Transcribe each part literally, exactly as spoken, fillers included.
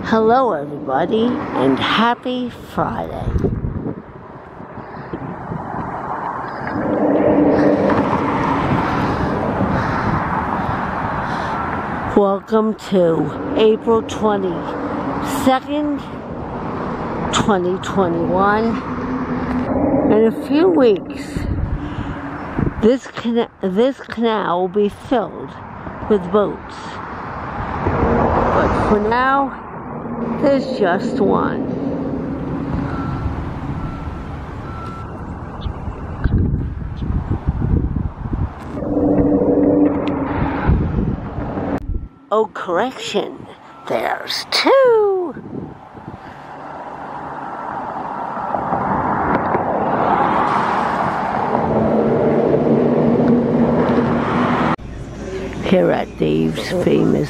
Hello everybody, and happy Friday. Welcome to April twenty-second, twenty twenty-one. In a few weeks, this, cana this canal will be filled with boats. But for now, there's just one. Oh, correction, there's two. Here at Dave's famous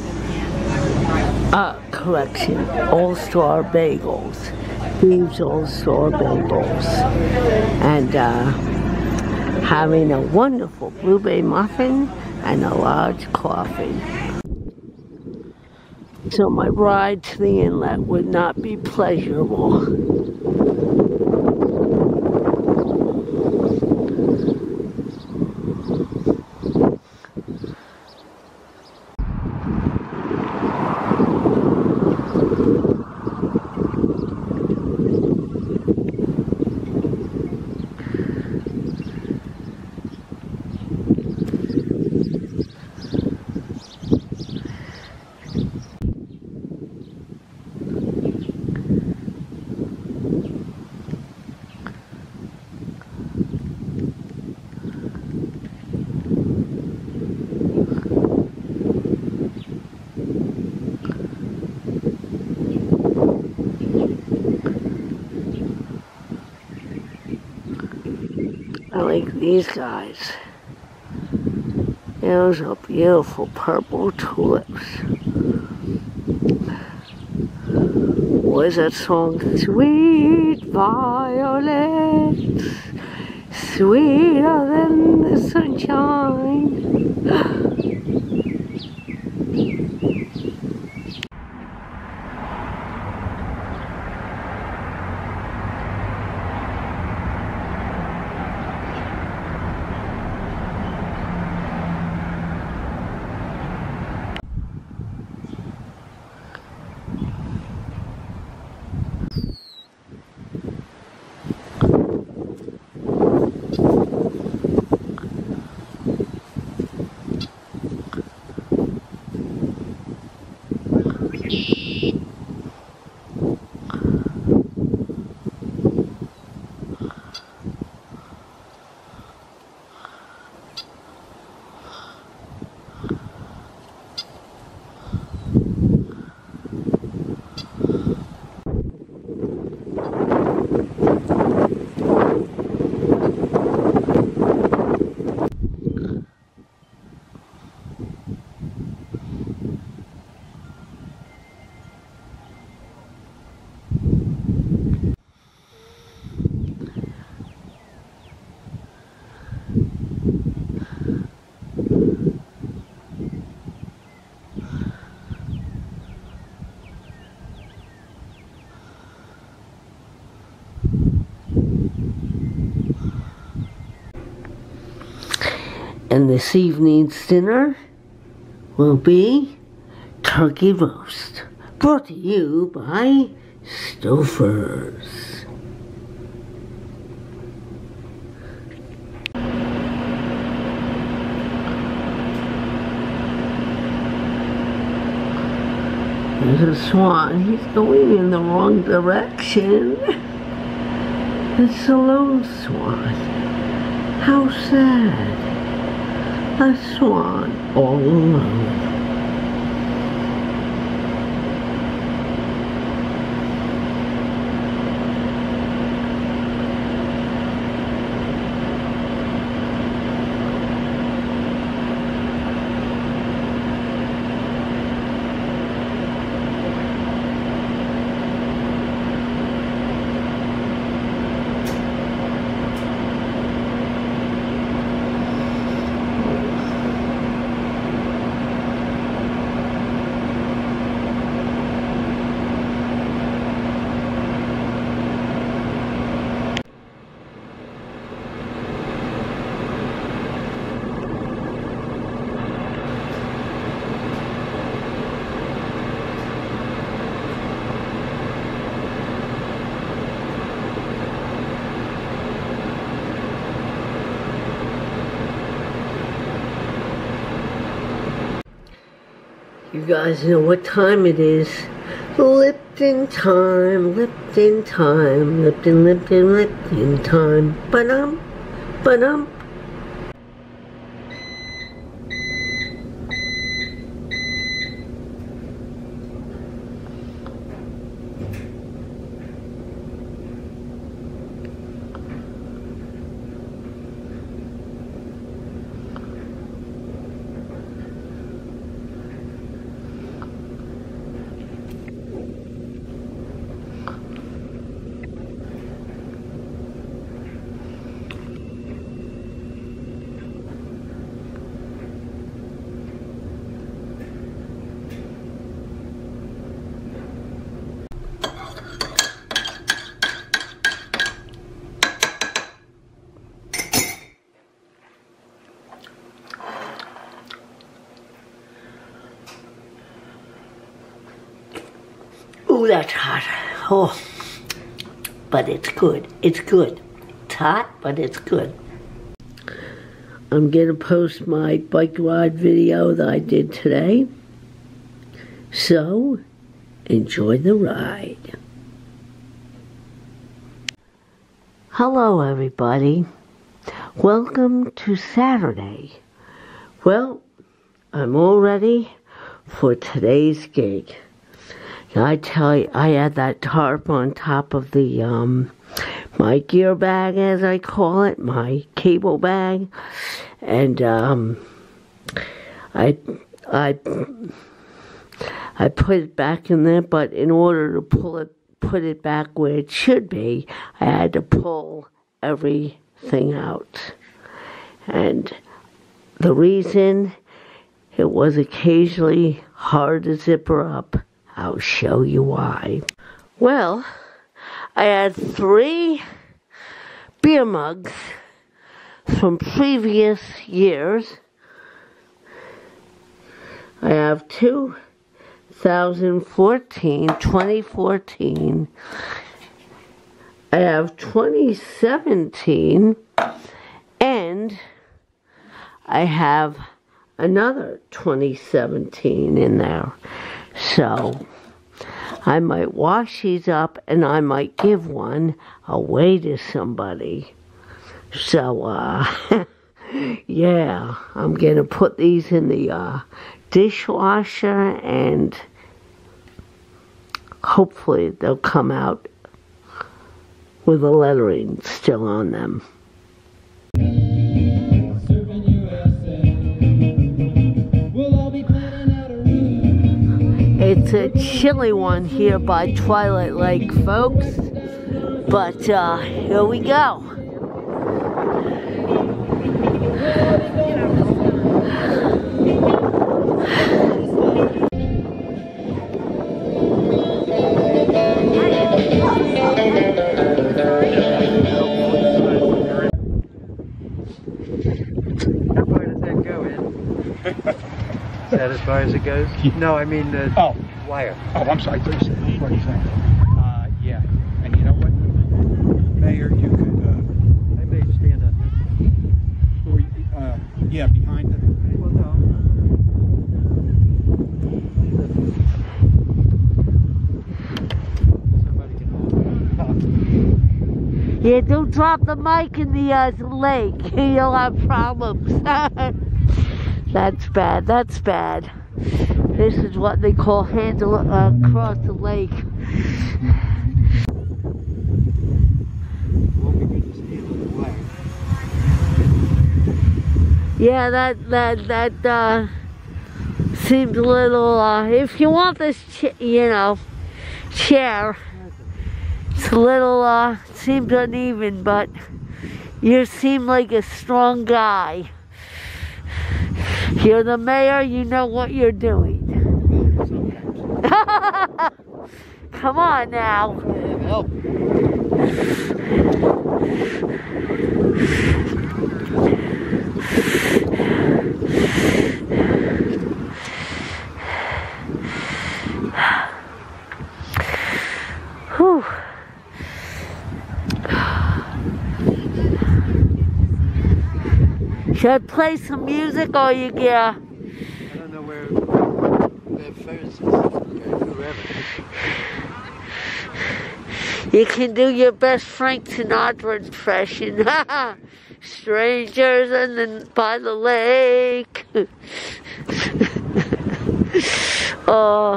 Uh, correction, All-Star Bagels. Dave's All-Star Bagels. And, uh, having a wonderful blueberry muffin and a large coffee. So my ride to the inlet would not be pleasurable. I like these guys. Those are beautiful purple tulips. What is that song? Sweet violets, sweeter than the sunshine. And this evening's dinner will be turkey roast, brought to you by Stouffer's. There's a swan. He's going in the wrong direction. It's a lone swan. How sad. A swan all alone. You guys know what time it is. Lipton time, Lipton time, Lipton, Lipton, Lipton time. Ba-dum, ba-dum. Ooh, that's hot. Oh, but it's good. It's good. It's hot, but it's good. I'm going to post my bike ride video that I did today. So, enjoy the ride. Hello, everybody. Welcome to Saturday. Well, I'm all ready for today's gig. I tell you, I had that tarp on top of the, um, my gear bag, as I call it, my cable bag, and, um, I, I, I put it back in there, but in order to pull it, put it back where it should be, I had to pull everything out. And the reason it was occasionally hard to zipper up, I'll show you why. Well, I had three beer mugs from previous years. I have two thousand fourteen, twenty fourteen. I have twenty seventeen, and I have another twenty seventeen in there. So, I might wash these up and I might give one away to somebody. So, uh, yeah, I'm going to put these in the uh, dishwasher and hopefully they'll come out with the lettering still on them. It's a chilly one here by Twilight Lake, folks, but uh, here we go. How far does that go in? Is that as far as it goes? No, I mean the oh. wire. Oh, I'm sorry. What are you saying? Uh, yeah. And you know what, Mayor, you could, uh, I may stand on this. Or, uh, yeah, behind it. Well, no. Somebody can hold it. Yeah, don't drop the mic in the uh, lake. You'll have problems. That's bad. That's bad. This is what they call handle uh, across the lake. Won't be good to stand on the wire. Yeah, that that that uh, seems a little. Uh, if you want this, ch you know, chair, it's a little. Uh, seems uneven, but you seem like a strong guy. You're the mayor, you know what you're doing. Come on now. Help. Whew. Should I play some music or you get? I don't know where. this is whoever. You can do your best Frank Sinatra impression. Strangers and then by the lake. Oh.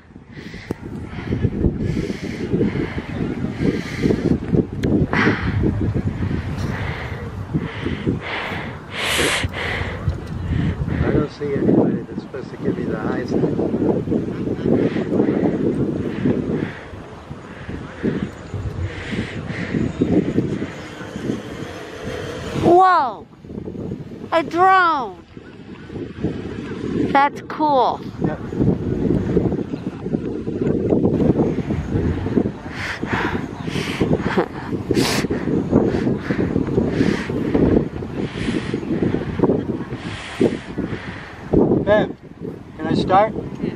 I don't see anybody that's supposed to give me the eyes. Whoa! A drone! That's cool. Yep. Ben, can I start?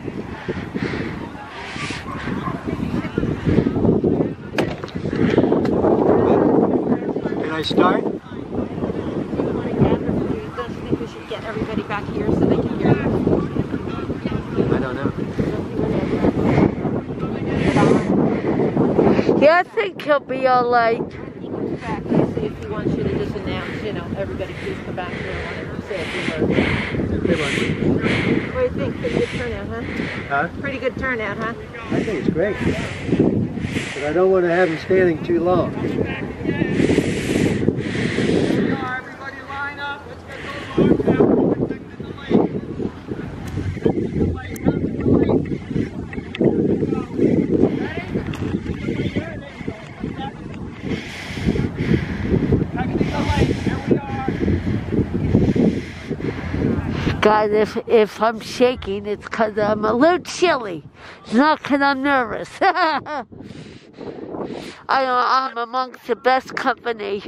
Can I start? We should get everybody back here so they can hear you. I don't know. Yeah, I think he'll be alright. He comes back, you see if he wants you to just announce, you know, everybody please come back here. I want to say a few words. Good one. What do you think? Pretty good turnout, huh? Huh? Pretty good turnout, huh? I think it's great. But I don't want to have him standing too long. Everybody line up. Let's get those arms out. Protecting the lane. The lane, come to the lane. Guys, if, if I'm shaking, it's because I'm a little chilly. It's not because I'm nervous. I, I'm amongst the best company.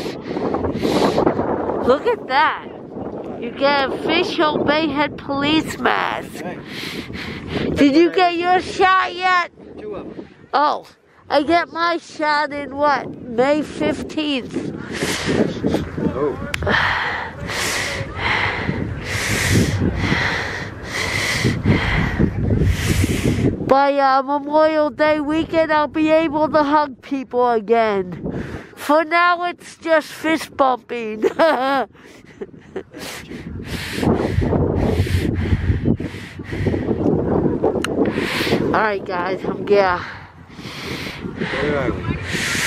Look at that. You get official Bayhead police mask. Did you get your shot yet? Two of them. Oh, I get my shot in what? May fifteenth. Oh. By uh, Memorial Day weekend, I'll be able to hug people again. For now, it's just fist bumping. Alright, guys, I'm yeah. Where are we?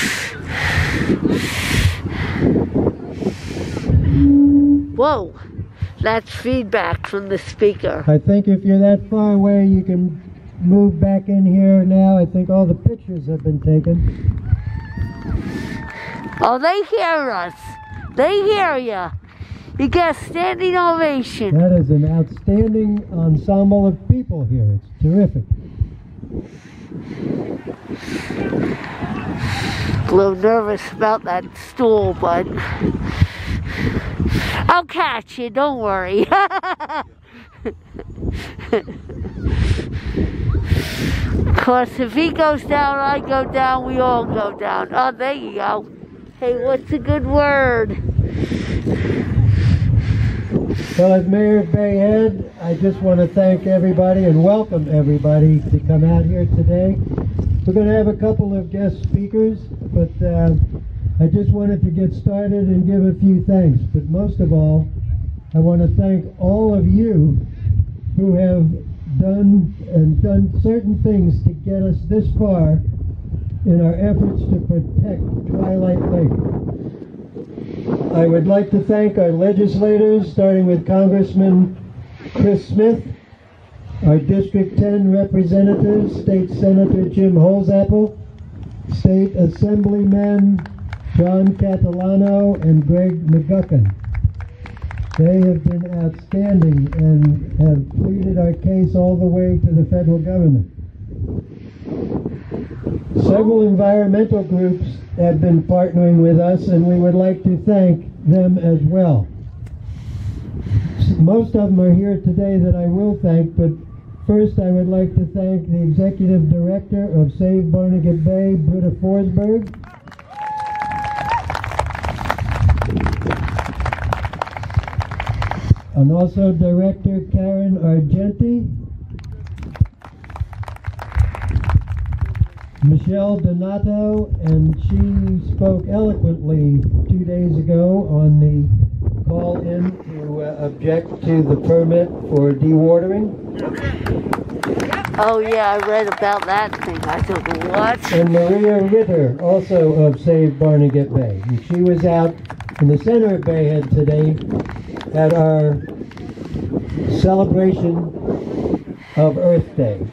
Whoa, that's feedback from the speaker. I think if you're that far away, you can move back in here now. I think all the pictures have been taken. Oh, they hear us. They hear you. You get a standing ovation. That is an outstanding ensemble of people here. It's terrific. A little nervous about that stool, but I'll catch you, don't worry. Of course, if he goes down, I go down, we all go down. Oh, there you go. Hey, what's a good word? Well, as Mayor of Bayhead, I just want to thank everybody and welcome everybody to come out here today. We're going to have a couple of guest speakers, but uh, I just wanted to get started and give a few thanks. But most of all, I want to thank all of you who have done and done certain things to get us this far in our efforts to protect Twilight Lake. I would like to thank our legislators, starting with Congressman Chris Smith, our District ten representatives, State Senator Jim Holzapfel, State Assemblymen John Catalano and Greg McGuckin. They have been outstanding and have pleaded our case all the way to the federal government. Several environmental groups have been partnering with us, and we would like to thank them as well. Most of them are here today that I will thank, but first I would like to thank the Executive Director of Save Barnegat Bay, Britta Forsberg. And also Director Karen Argenti. Michelle Donato, and she spoke eloquently two days ago on the call-in to uh, object to the permit for dewatering. Oh yeah, I read about that thing. I thought, what? And Maria Ritter, also of Save Barnegat Bay. And she was out in the center of Bayhead today at our celebration of Earth Day.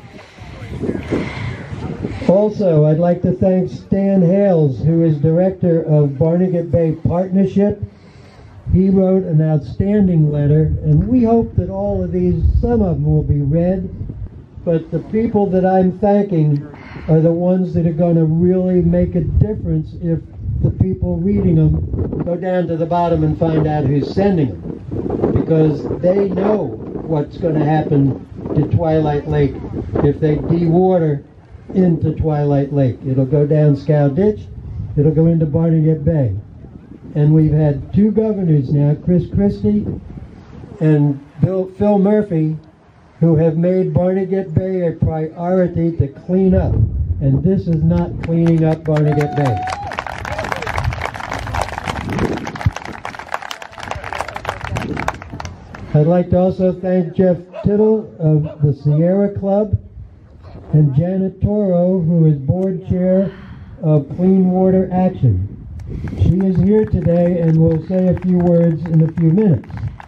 Also, I'd like to thank Stan Hales, who is director of Barnegat Bay Partnership. He wrote an outstanding letter, and we hope that all of these, some of them will be read, but the people that I'm thanking are the ones that are going to really make a difference if the people reading them go down to the bottom and find out who's sending them. Because they know what's going to happen to Twilight Lake if they dewater into Twilight Lake. It'll go down Scow Ditch, it'll go into Barnegat Bay. And we've had two governors now, Chris Christie and Bill, Phil Murphy, who have made Barnegat Bay a priority to clean up. And this is not cleaning up Barnegat Bay. I'd like to also thank Jeff Tittle of the Sierra Club and Janet Toro, who is board chair of Clean Water Action. She is here today and will say a few words in a few minutes.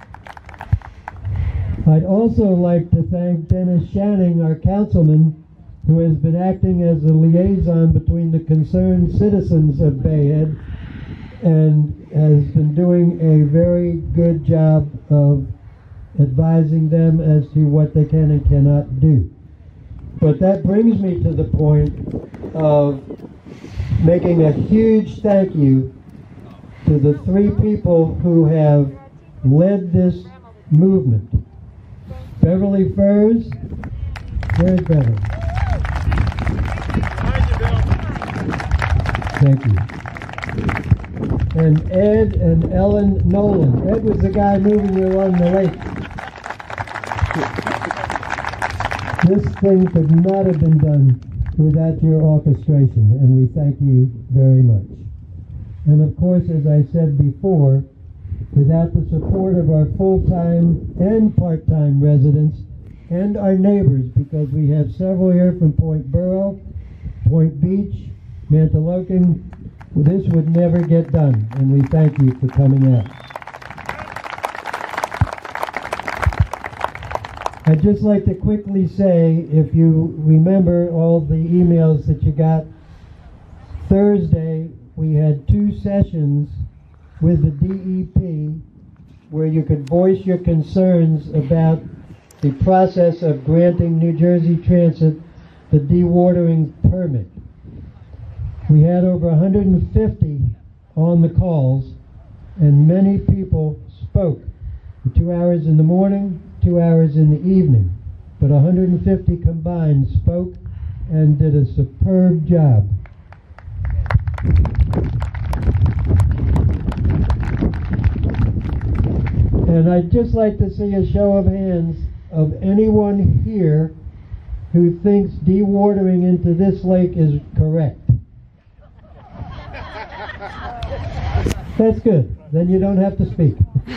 I'd also like to thank Dennis Shanning, our councilman, who has been acting as a liaison between the concerned citizens of Bayhead and has been doing a very good job of advising them as to what they can and cannot do. But that brings me to the point of making a huge thank you to the three people who have led this movement. Beverly Furs, where's Beverly? Thank you. And Ed and Ellen Nolan. Ed was the guy moving you along the lake. This thing could not have been done without your orchestration, and we thank you very much. And of course, as I said before, without the support of our full-time and part-time residents and our neighbors, because we have several here from Point Burrow, Point Beach, Mantoloking, this would never get done, and we thank you for coming out. I'd just like to quickly say, if you remember all the emails that you got, Thursday we had two sessions with the D E P where you could voice your concerns about the process of granting New Jersey Transit the dewatering permit. We had over one hundred fifty on the calls, and many people spoke for two hours in the morning, two hours in the evening, but one hundred fifty combined spoke and did a superb job. And I'd just like to see a show of hands of anyone here who thinks dewatering into this lake is correct. That's good. Then you don't have to speak.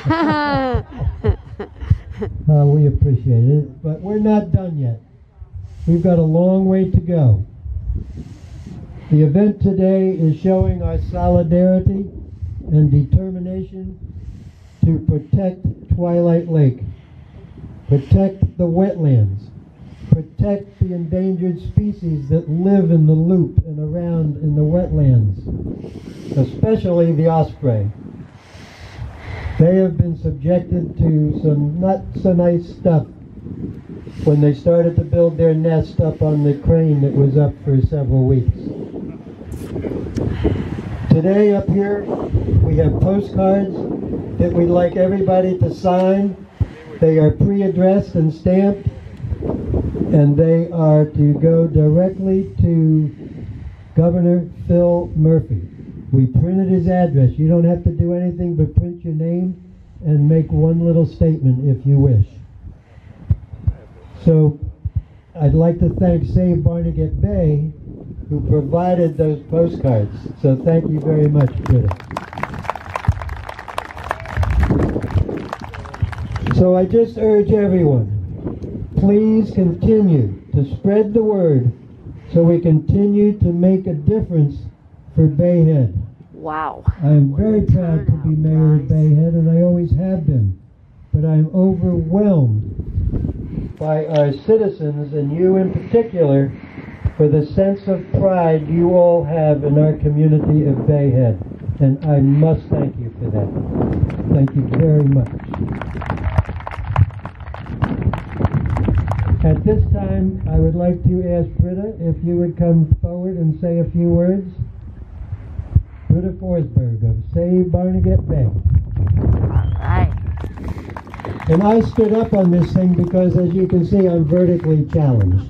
Uh, we appreciate it, but we're not done yet. We've got a long way to go. The event today is showing our solidarity and determination to protect Twilight Lake, protect the wetlands, protect the endangered species that live in the loop and around in the wetlands, especially the osprey. They have been subjected to some not so nice stuff when they started to build their nest up on the crane that was up for several weeks. Today up here we have postcards that we'd like everybody to sign. They are pre-addressed and stamped, and they are to go directly to Governor Phil Murphy. We printed his address. You don't have to do anything but print your name and make one little statement if you wish. So I'd like to thank Save Barnegat Bay, who provided those postcards. So thank you very much, Britta. So I just urge everyone, please continue to spread the word so we continue to make a difference for Bayhead. Wow. I am very proud to be mayor of Bayhead, and I always have been, but I'm overwhelmed by our citizens, and you in particular, for the sense of pride you all have in our community of Bayhead, and I must thank you for that. Thank you very much. At this time, I would like to ask Britta if you would come forward and say a few words. Britta Forsberg of Save Barnegat Bay. Alright. And I stood up on this thing because, as you can see, I'm vertically challenged.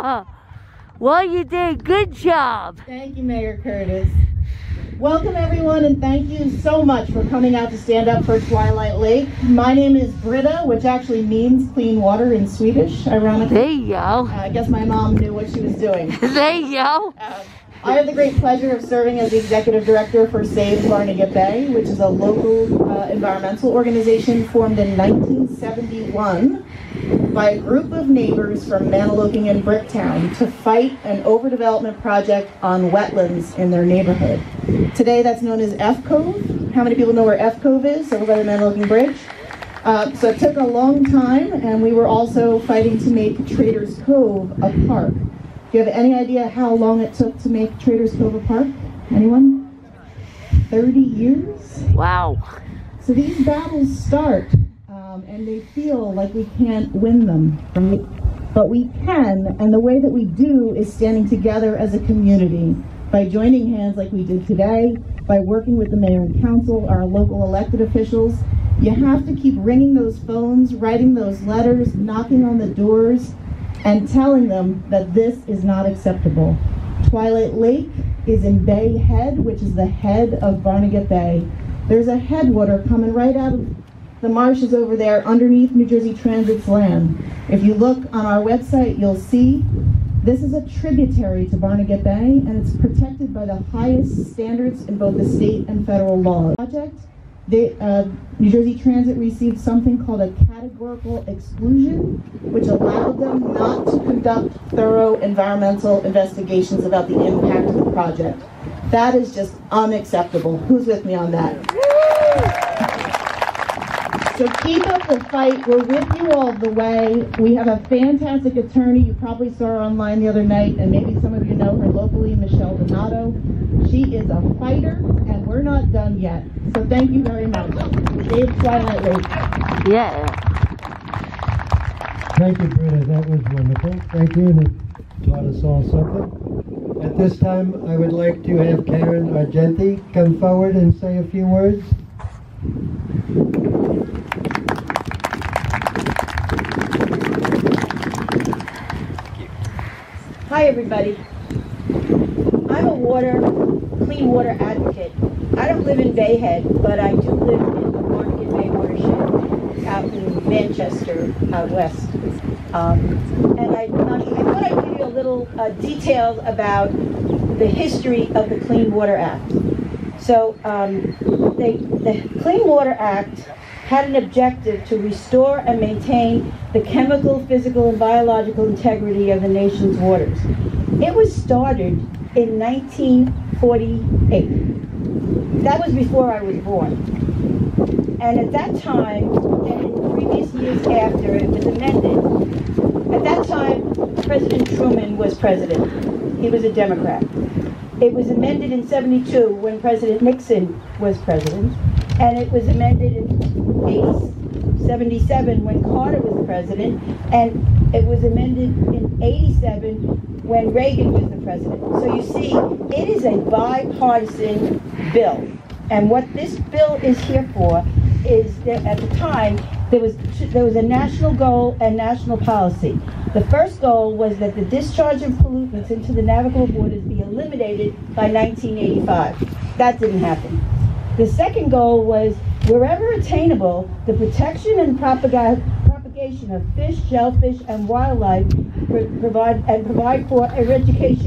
Well, you did. Good job. Thank you, Mayor Curtis. Welcome, everyone, and thank you so much for coming out to stand up for Twilight Lake. My name is Britta, which actually means clean water in Swedish, ironically. There you go. Uh, I guess my mom knew what she was doing. There you go. Uh, I have the great pleasure of serving as the Executive Director for Save Barnegat Bay, which is a local uh, environmental organization formed in nineteen seventy-one by a group of neighbors from Maniloking and Bricktown to fight an overdevelopment project on wetlands in their neighborhood. Today that's known as F Cove. How many people know where F Cove is, over by the Maniloking Bridge? Uh, so it took a long time, and we were also fighting to make Traders Cove a park. Do you have any idea how long it took to make Traders Cove a park? Anyone? thirty years? Wow. So these battles start, um, and they feel like we can't win them, right? But we can, and the way that we do is standing together as a community by joining hands like we did today, by working with the mayor and council, our local elected officials. You have to keep ringing those phones, writing those letters, knocking on the doors, and telling them that this is not acceptable. Twilight Lake is in Bay Head, which is the head of Barnegat Bay. There's a headwater coming right out of the marshes over there underneath New Jersey Transit's land. If you look on our website, you'll see this is a tributary to Barnegat Bay, and it's protected by the highest standards in both the state and federal law. Project, they, uh, New Jersey Transit received something called a categorical exclusion, which allowed them not to conduct thorough environmental investigations about the impact of the project. That is just unacceptable. Who's with me on that? So keep up the fight. We're with you all the way. We have a fantastic attorney. You probably saw her online the other night, and maybe some of you know her locally, Michelle Donato. She is a fighter, and we're not done yet. So thank you very much. Save Twilight Lake. Yeah. Thank you, Britta. That was wonderful. Thank you, and it taught us all something. At this time, I would like to have Karen Argenti come forward and say a few words. Hi everybody. I'm a water, clean water advocate. I don't live in Bayhead, but I do live in the Barnegat Bay watershed out in Manchester, out west. Um, and I, I thought I'd give you a little uh, details about the history of the Clean Water Act. So um, they, the Clean Water Act had an objective to restore and maintain the chemical, physical, and biological integrity of the nation's waters. It was started in nineteen forty-eight. That was before I was born. And at that time, and in previous years after, it was amended. At that time, President Truman was president. He was a Democrat. It was amended in seventy-two when President Nixon was president. And it was amended in seventy-seven when Carter was president, and it was amended in eighty-seven when Reagan was the president. So you see, it is a bipartisan bill. And what this bill is here for is that at the time, there was, there was a national goal and national policy. The first goal was that the discharge of pollutants into the navigable waters be eliminated by nineteen eighty-five. That didn't happen. The second goal was, wherever attainable, the protection and propaga propagation of fish, shellfish, and wildlife pro provide and provide for eradication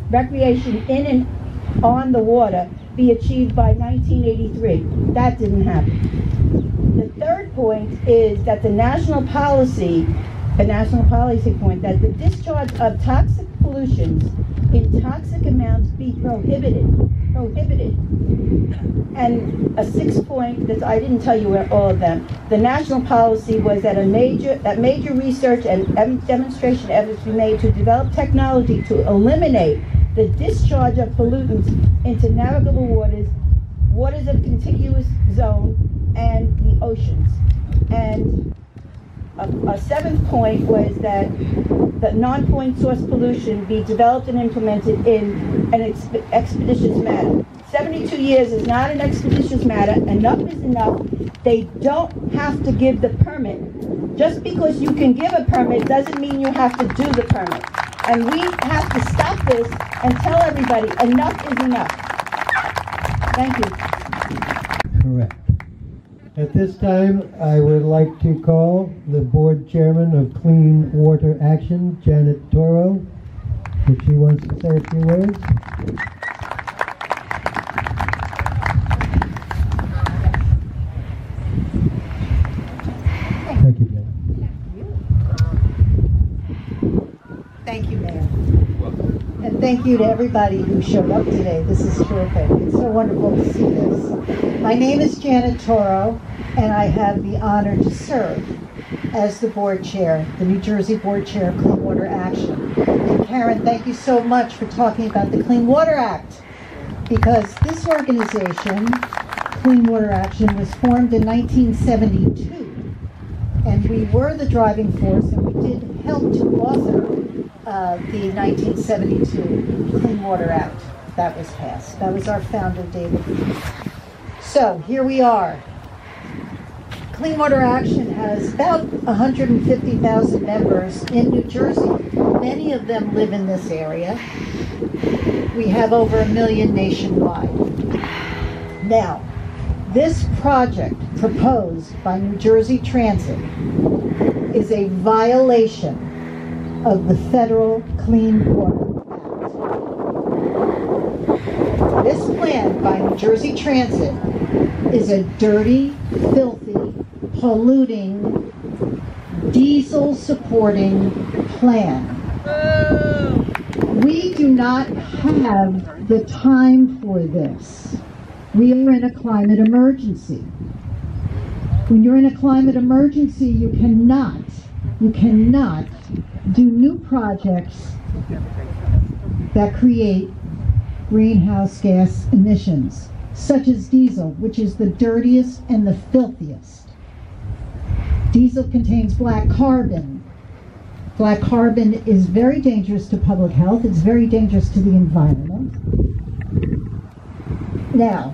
recreation in and on the water be achieved by nineteen eighty-three. That didn't happen. The third point is that the national policy, a national policy point, that the discharge of toxic pollutions in toxic amounts be prohibited, prohibited. And a sixth point, that I didn't tell you all of them, the national policy was that a major, that major research and em- demonstration efforts be made to develop technology to eliminate the discharge of pollutants into navigable waters, waters of contiguous zone, and the oceans. And a, a seventh point was that the non-point source pollution be developed and implemented in an exp- expeditious manner. seventy-two years is not an expeditious matter. Enough is enough. They don't have to give the permit. Just because you can give a permit doesn't mean you have to do the permit. And we have to stop this and tell everybody enough is enough. Thank you. Correct. At this time, I would like to call the board chairman of Clean Water Action, Janet Toro, if she wants to say a few words. Thank you, Janet. Thank you, Mayor. And thank you to everybody who showed up today. This is terrific. It's so wonderful to see this. My name is Janet Toro, and I have the honor to serve as the board chair, the New Jersey Board Chair of Clean Water Action. And Karen, thank you so much for talking about the Clean Water Act, because this organization, Clean Water Action, was formed in nineteen seventy-two, and we were the driving force, and we did help to author uh, the nineteen seventy-two Clean Water Act that was passed. That was our founder, David. So here we are. Clean Water Action has about one hundred fifty thousand members in New Jersey. Many of them live in this area. We have over a million nationwide. Now, this project proposed by New Jersey Transit is a violation of the Federal Clean Water Act. This plan by New Jersey Transit is a dirty, filthy, polluting, diesel-supporting plan. We do not have the time for this. We are in a climate emergency. When you're in a climate emergency, you cannot, you cannot do new projects that create greenhouse gas emissions, such as diesel, which is the dirtiest and the filthiest. Diesel contains black carbon. Black carbon is very dangerous to public health. It's very dangerous to the environment. Now,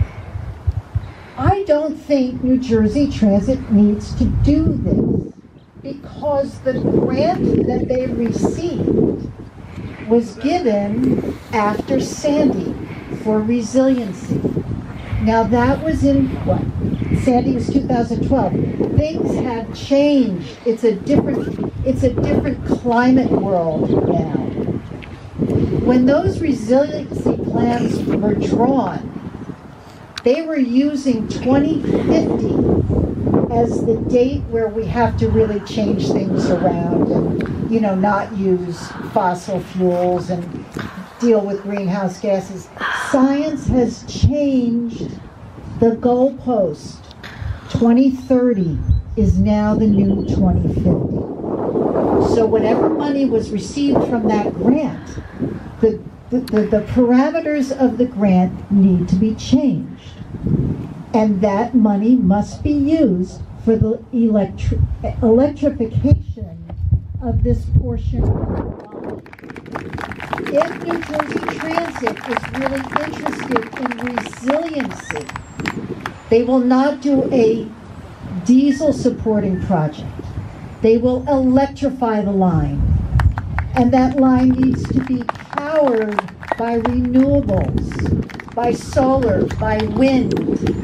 I don't think New Jersey Transit needs to do this because the grant that they received was given after Sandy for resiliency. Now that was in, what? Sandy was two thousand twelve. Things have changed. It's a different, it's a different climate world now. When those resiliency plans were drawn, they were using twenty fifty as the date where we have to really change things around and, you know, not use fossil fuels and deal with greenhouse gases. Science has changed the goalpost. twenty thirty is now the new twenty fifty. So whatever money was received from that grant, the, the, the, the parameters of the grant need to be changed. And that money must be used for the electri electrification of this portion of the line. If New Jersey Transit is really interested in resiliency, they will not do a diesel supporting project. They will electrify the line. And that line needs to be powered by renewables, by solar, by wind.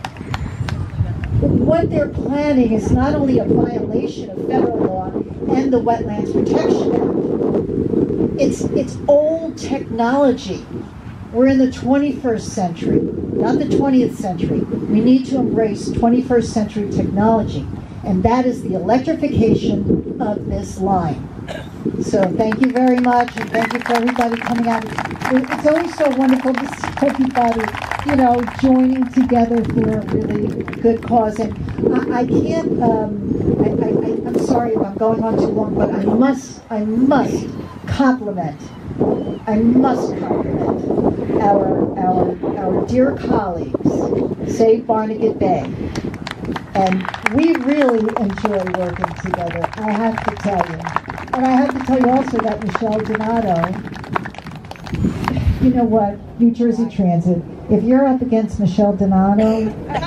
What they're planning is not only a violation of federal law and the Wetlands Protection Act, it's, it's old technology. We're in the twenty-first century, not the twentieth century. We need to embrace twenty-first century technology, and that is the electrification of this line. So thank you very much, and thank you for everybody coming out. It's always so wonderful to see everybody, you know, joining together for a really good cause. And I, I can't, um, I, I, I, I'm sorry if I'm going on too long, but I must, I must compliment, I must compliment our, our, our dear colleagues, Save Barnegat Bay. And we really enjoy working together, I have to tell you. And I have to tell you also that Michelle Donato, you know what, New Jersey Transit, if you're up against Michelle Donato,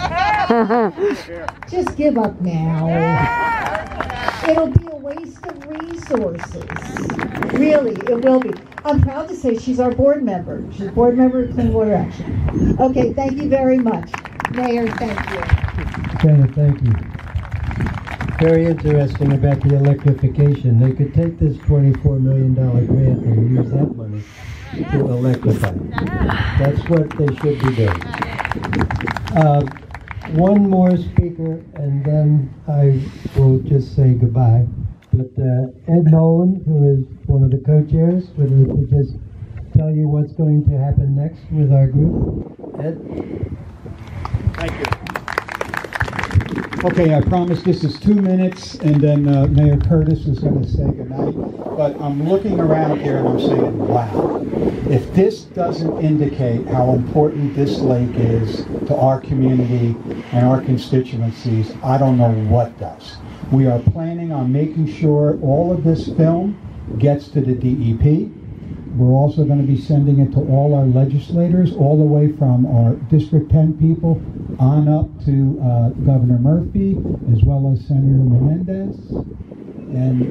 just give up now. It'll be a waste of resources. Really, it will be. I'm proud to say she's our board member. She's a board member of Clean Water Action. Okay, thank you very much. Mayor, thank you. Janet, thank you. Very interesting about the electrification. They could take this twenty-four million dollar grant and use that money to electrify. That's what they should be doing. Uh, one more speaker, and then I will just say goodbye. But uh, Ed Nolan, who is one of the co-chairs, would like to just tell you what's going to happen next with our group. Ed? Thank you. Okay, I promise this is two minutes, and then uh, Mayor Curtis is going to say goodnight. But I'm looking around here and I'm saying, wow. If this doesn't indicate how important this lake is to our community and our constituencies, I don't know what does. We are planning on making sure all of this film gets to the D E P. We're also going to be sending it to all our legislators, all the way from our District ten people on up to uh, Governor Murphy, as well as Senator Menendez, and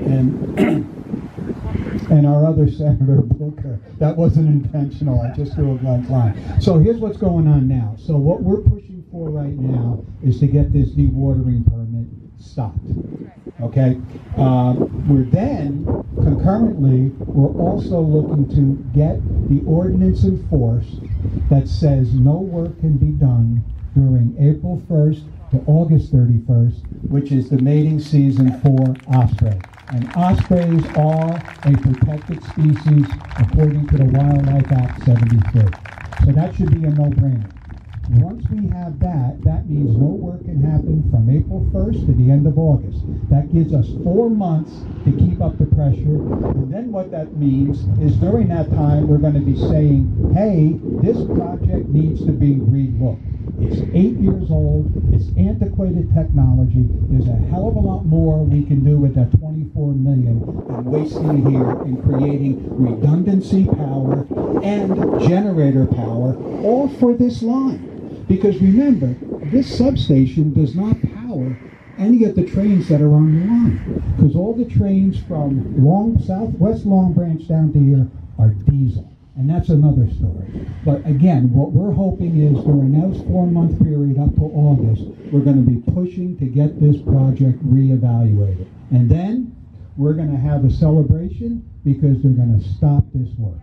and and our other Senator Booker. That wasn't intentional. I just threw a blunt line. So here's what's going on now. So what we're pushing for right now is to get this dewatering permit stopped. Okay? Uh, we're then, concurrently, we're also looking to get the ordinance enforced that says no work can be done during April first to August thirty-first, which is the mating season for osprey. And ospreys are a protected species according to the Wildlife Act seventy-three. So that should be a no-brainer. Once we have that, that means no work can happen from April first to the end of August. That gives us four months to keep up the pressure. And then what that means is during that time, we're going to be saying, hey, this project needs to be re-looked. It's eight years old. It's antiquated technology. There's a hell of a lot more we can do with that twenty-four million than wasting it here and creating redundancy power and generator power, all for this line. Because remember, this substation does not power any of the trains that are on the line. Because all the trains from Long, Southwest Long Branch down to here are diesel. And that's another story. But again, what we're hoping is during those four-month period up to August, we're going to be pushing to get this project reevaluated. And then we're going to have a celebration because they're going to stop this work.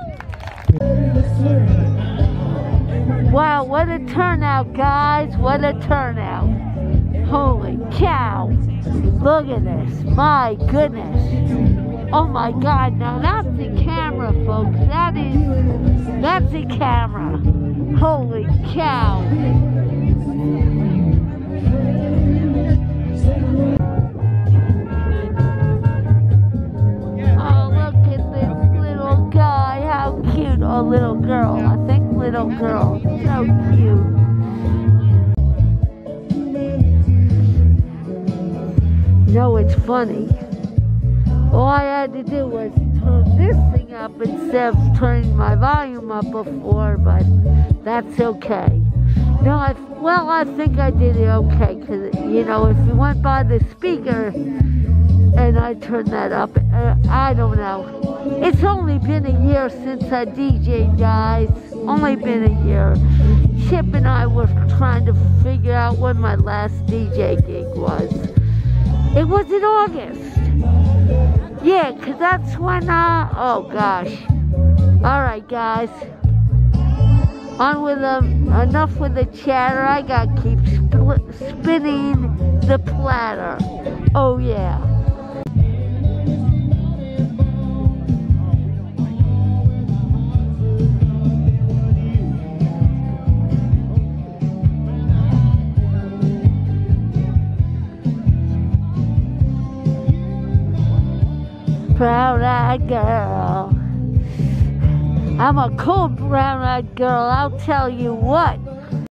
Wow, what a turnout, guys. What a turnout. Holy cow. Look at this. My goodness. Oh my God, now that's the camera, folks. That is, that's the camera. Holy cow. Oh, look at this little guy. How cute. Oh, little girl. I think little girl. So cute. You know, it's funny. All I had to do was turn this thing up instead of turning my volume up before, but that's okay. No, I, well, I think I did it okay, because, you know, if you went by the speaker and I turned that up, uh, I don't know. It's only been a year since I D J'd, guys. Only been a year. Chip and I were trying to figure out when my last D J gig was. It was in August. Yeah, because that's when, uh, oh gosh. Alright, guys. On with them. Enough with the chatter. I gotta keep split, spinning the platter. Oh, yeah. Brown-eyed girl. I'm a cool brown-eyed girl, I'll tell you what.